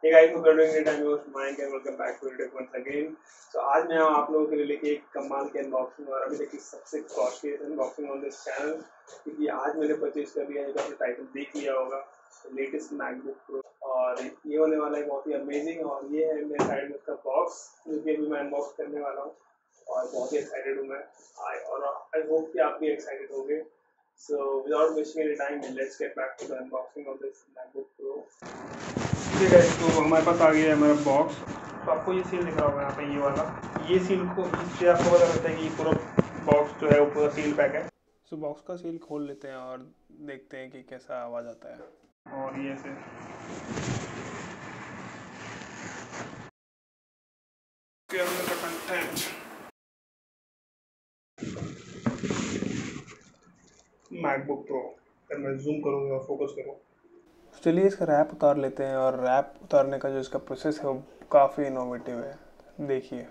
Hey guys, hope you're doing great. I'm your host Mayank and welcome back to video once again. So आज मैं आप लोगों के लिए लेके एक कमाल के अनबॉक्सिंग और अभी देखिए सबसे costly unboxing on this channel, क्योंकि आज मैंने परचेज कर लिया है, जो आपने टाइटल देख लिया होगा, लेटेस्ट मैकबुक प्रो। और ये होने वाला है बहुत ही अमेजिंग। और ये है मेरे साइड में उसका बॉक्स, जो कि अभी मैं अनबॉक्स करने वाला हूँ और बहुत ही एक्साइटेड हूँ मैं। आई होप कि आप भी एक्साइटेड होंगे। So without wasting any time, let's get back to the unboxing of this MacBook Pro. ठीक है, तो हमारे पास आ गया है मेरा बॉक्स। तो आपको ये सील दिख रहा होगा यहाँ पे, ये वाला, ये सील को इससे आपको पता लगता है कि पूरा बॉक्स जो है वो पूरा सील पैक है। सो बॉक्स का सील खोल लेते हैं और देखते हैं कि कैसा आवाज़ आता है। और ये से के अंदर का कंटेंट मैकबुक प्रो। अगर मैं जूम करूँगा और फोकस करूँ, चलिए इसका रैप उतार लेते हैं। और रैप उतारने का जो इसका प्रोसेस है वो काफ़ी इनोवेटिव है, देखिए।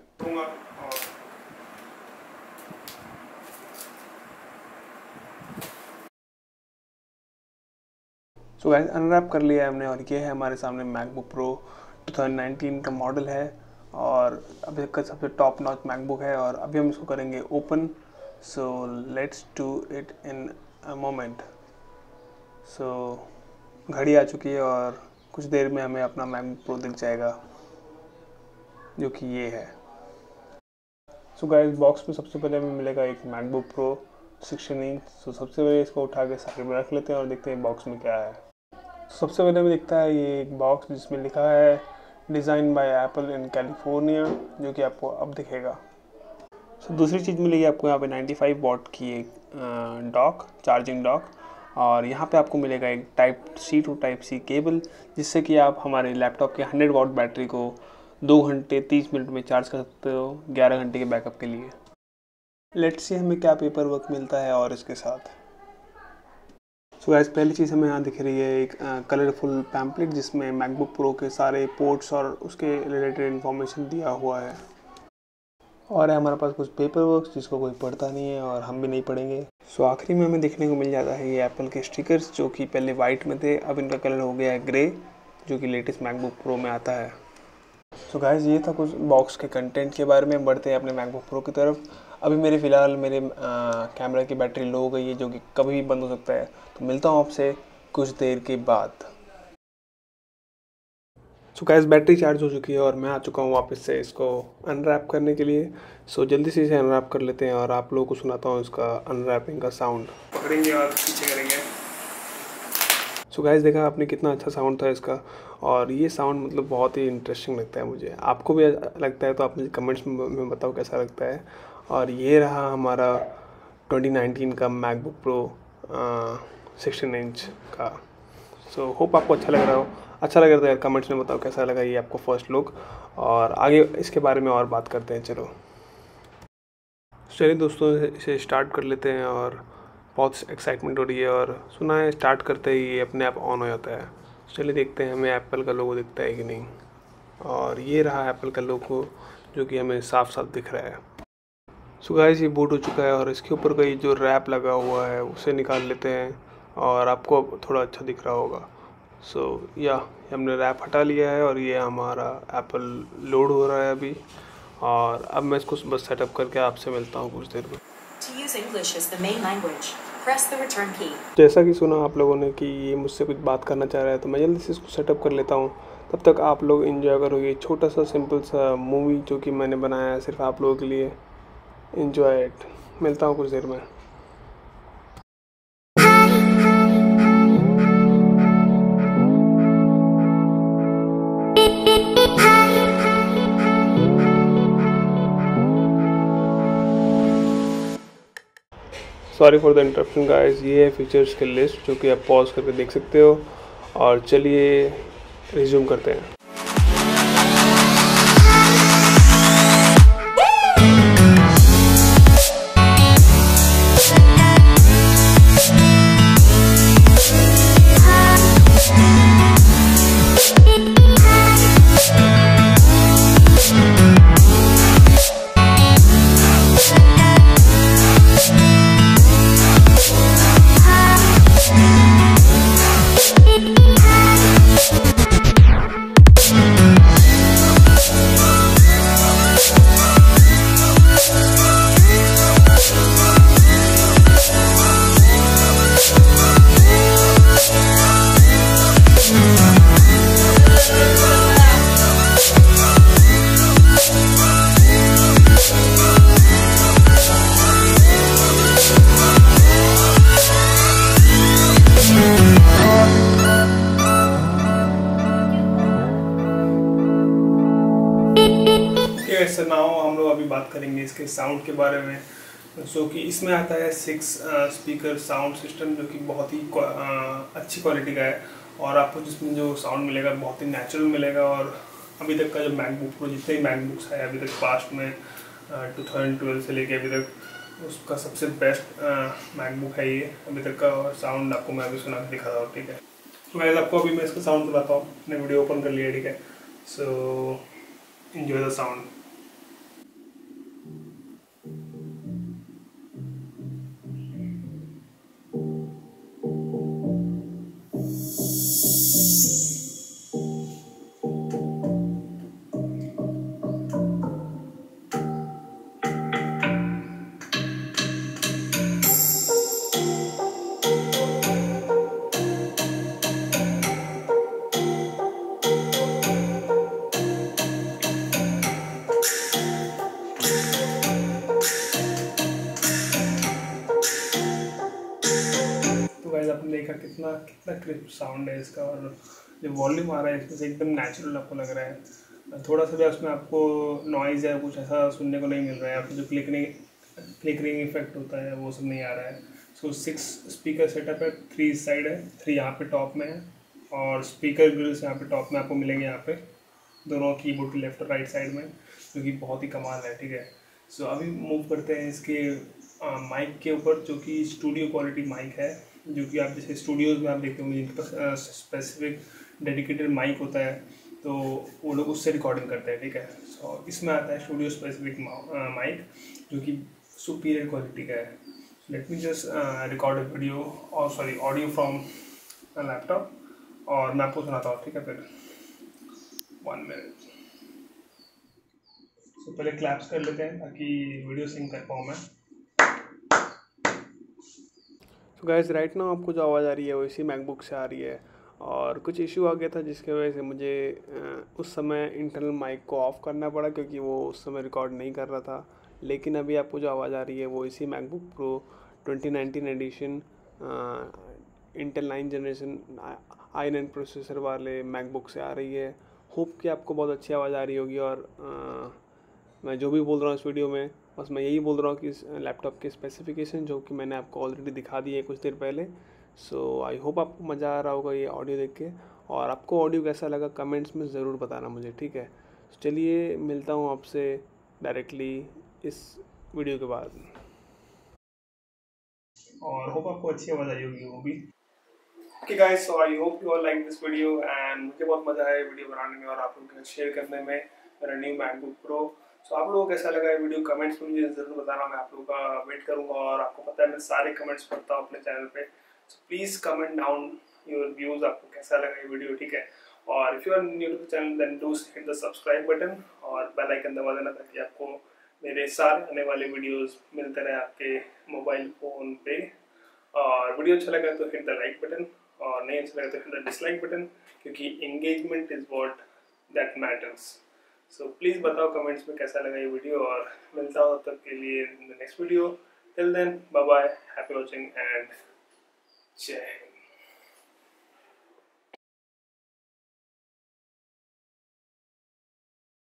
सो गाइस, अनरैप कर लिया है हमने और ये है हमारे सामने मैकबुक प्रो 2019 का मॉडल है और अभी तक का सबसे टॉप नॉच मैकबुक है। और अभी हम इसको करेंगे open. So let's do it in a moment. So घड़ी आ चुकी है और कुछ देर में हमें अपना मैकबुक प्रो दिख जाएगा, जो कि ये है। सो गाइस, बॉक्स में सबसे पहले हमें मिलेगा एक मैकबुक प्रो 16 इंच। सो सबसे पहले इसको उठा के साइड में रख लेते हैं और देखते हैं बॉक्स में क्या है। सबसे पहले हमें दिखता है ये एक बॉक्स जिसमें लिखा है design by Apple in California, जो कि आपको अब दिखेगा। सो दूसरी चीज़ मिलेगी आपको यहाँ पे 95 वॉट की एक डॉक, चार्जिंग डॉक। और यहाँ पे आपको मिलेगा एक type C to type C cable, जिससे कि आप हमारे लैपटॉप के 100 वॉट बैटरी को 2 घंटे 30 मिनट में चार्ज कर सकते हो 11 घंटे के बैकअप के लिए। लेट्स सी हमें क्या पेपर वर्क मिलता है और इसके साथ। सो गाइस, पहली चीज़ हमें यहाँ दिख रही है एक कलरफुल पैम्पलेट, जिसमें मैकबुक प्रो के सारे पोर्ट्स और उसके रिलेटेड इन्फॉर्मेशन दिया हुआ है। और है हमारे पास कुछ पेपर वर्क जिसको कोई पढ़ता नहीं है और हम भी नहीं पढ़ेंगे। सो आखिरी में हमें देखने को मिल जाता है ये एप्पल के स्टिकर्स, जो कि पहले वाइट में थे, अब इनका कलर हो गया है ग्रे, जो कि लेटेस्ट मैकबुक प्रो में आता है। सो गाइस, ये था कुछ बॉक्स के कंटेंट के बारे में। बढ़ते हैं अपने मैकबुक प्रो की तरफ। अभी मेरे फ़िलहाल मेरे कैमरा की बैटरी लो हो गई है, जो कि कभी भी बंद हो सकता है। तो मिलता हूँ आपसे कुछ देर के बाद। सो गाइस, बैटरी चार्ज हो चुकी है और मैं आ चुका हूँ वापस से इसको अनरैप करने के लिए। सो जल्दी से इसे अनरैप कर लेते हैं और आप लोगों को सुनाता हूँ इसका अनरैपिंग का साउंड। पकड़ेंगे और पीछे करेंगे। सो गाइस, देखा आपने कितना अच्छा साउंड था इसका। और ये साउंड मतलब बहुत ही इंटरेस्टिंग लगता है मुझे। आपको भी लगता है तो आप मुझे कमेंट्स में बताओ कैसा लगता है। और ये रहा हमारा 2019 का मैकबुक प्रो 16 इंच का। सो होप आपको अच्छा लग रहा हो। अच्छा लग रहा था यार, कमेंट्स में बताओ कैसा लगा ये आपको फर्स्ट लुक। और आगे इसके बारे में और बात करते हैं। चलिए दोस्तों, इसे स्टार्ट कर लेते हैं। और बहुत एक्साइटमेंट हो रही है और सुना है स्टार्ट करते ही ये अपने आप ऑन हो जाता है। चलिए देखते हैं हमें एप्पल का लोगो दिखता है कि नहीं। और ये रहा एप्पल का लोगो, जो कि हमें साफ साफ दिख रहा है। सो गाइस, ये बूट हो चुका है और इसके ऊपर का ये जो रैप लगा हुआ है उसे निकाल लेते हैं और आपको थोड़ा अच्छा दिख रहा होगा। सो हमने रैप हटा लिया है और ये हमारा एप्पल लोड हो रहा है अभी। और अब मैं इसको बस सेटअप करके आपसे मिलता हूँ कुछ देर में। जैसा कि सुना आप लोगों ने कि ये मुझसे कुछ बात करना चाह रहा है, तो मैं जल्दी से इसको सेटअप कर लेता हूँ। तब तक आप लोग एंजॉय करोगे छोटा सा सिंपल सा मूवी, जो कि मैंने बनाया है सिर्फ आप लोगों के लिए। Enjoy it. मिलता हूँ कुछ देर में। Sorry for the interruption guys. ये है फीचर्स की लिस्ट, जो कि आप पॉज करके देख सकते हो। और चलिए रिज्यूम करते हैं। ओके सर, नाउ हम लोग अभी बात करेंगे इसके साउंड के बारे में। कि इसमें आता है 6 स्पीकर साउंड सिस्टम, जो कि बहुत ही अच्छी क्वालिटी का है, और आपको जिसमें जो साउंड मिलेगा बहुत ही नेचुरल मिलेगा। और अभी तक का जो मैकबुक प्रो, जितने मैकबुक्स है अभी तक पास्ट में 2012 से लेके अभी तक, उसका सबसे बेस्ट मैकबुक है ये अभी तक का। और साउंड आपको मैं अभी सुना के दिखाता हूँ, ठीक है। तो गाइस आपको अभी मैं इसका साउंड सुनाता हूँ। मैंने वीडियो ओपन कर लिया, ठीक है। So enjoy the sound. तो गाइस आपने देखा कितना कितना क्रिस्प साउंड है इसका, और जो वॉल्यूम आ रहा है इसमें से एकदम नेचुरल आपको लग रहा है। थोड़ा सा भी उसमें आपको नॉइज़ या कुछ ऐसा सुनने को नहीं मिल रहा है। आपको जो क्लिकरिंग इफेक्ट होता है वो सब नहीं आ रहा है। सो 6 स्पीकर सेटअप है, 3 इस साइड है, 3 यहाँ पे टॉप में है, और स्पीकर ग्रिल्स यहाँ पे टॉप में आपको मिलेंगे, यहाँ पे दोनों कीबोर्ड के लेफ्ट और राइट साइड में, जो कि बहुत ही कमाल है, ठीक है। सो अभी मूव करते हैं इसके माइक के ऊपर, जो कि स्टूडियो क्वालिटी माइक है, जो कि आप जैसे स्टूडियोज़ में आप देखते होंगे जिनके पास स्पेसिफिक डेडिकेटेड माइक होता है, तो वो लोग उससे रिकॉर्डिंग करते हैं, ठीक है। सो इसमें आता है स्टूडियो स्पेसिफिक माइक, जो कि सुपीरियर क्वालिटी का है। Let me just record a video और सॉरी ऑडियो फ्रॉम लैपटॉप, और मैं आपको सुनाता हूँ, ठीक है। फिर 1 मिनट। तो पहले क्लैप्स कर लेते हैं ताकि वीडियो सिंक कर पाऊँ मैं। तो गाइस राइट नाउ आपको जो आवाज़ आ रही है वो इसी मैकबुक से आ रही है, और कुछ इशू आ गया था जिसकी वजह से मुझे उस समय इंटरनल माइक को ऑफ़ करना पड़ा, क्योंकि वो उस समय रिकॉर्ड नहीं कर रहा था। लेकिन अभी आपको जो आवाज़ आ रही है वो इसी MacBook pro 2019 edition Intel 9 generation i9 processor वाले मैकबुक से आ रही है। होप कि आपको बहुत अच्छी आवाज़ आ रही होगी। और मैं जो भी बोल रहा हूँ इस वीडियो में, बस मैं यही बोल रहा हूँ कि इस लैपटॉप के स्पेसिफिकेशन जो कि मैंने आपको ऑलरेडी दिखा दिए कुछ देर पहले। सो आई होप आपको मज़ा आ रहा होगा ये ऑडियो देख के, और आपको ऑडियो कैसा लगा कमेंट्स में ज़रूर बताना मुझे, ठीक है। तो चलिए मिलता हूँ आपसे डायरेक्टली इस वीडियो के बाद, और होप आपको अच्छी आवाज़ आई होगी वो भी। Okay guys, so I hope you all like this video, and मुझे बहुत मज़ा आया वीडियो बनाने में और आप लोगों के साथ शेयर करने में मेरा न्यू मैकबुक प्रो। सो आप लोगों को कैसा लगा ये वीडियो कमेंट्स में मुझे ज़रूर बताना, मैं आप लोगों का वेट करूंगा। और आपको पता है मैं सारे कमेंट्स पढ़ता हूँ अपने चैनल पे, so please comment down your views, आपको कैसा लगा ये वीडियो, ठीक है। और if you are new to the channel then do hit the subscribe button और बेल आइकन दबा देना, ताकि आपको मेरे सारे आने वाले वीडियोज़ मिलते रहे आपके मोबाइल फ़ोन पे। और वीडियो अच्छा लगा तो हिट द लाइक बटन, और नहीं अच्छा लगा तो हिट द डिसलाइक बटन, क्योंकि engagement is what that matters. So please बताओ कमेंट्स में कैसा लगा ये वीडियो, और मिलता हूँ तब तक के लिए in the next video. Till then bye bye, happy watching and जय हिंद।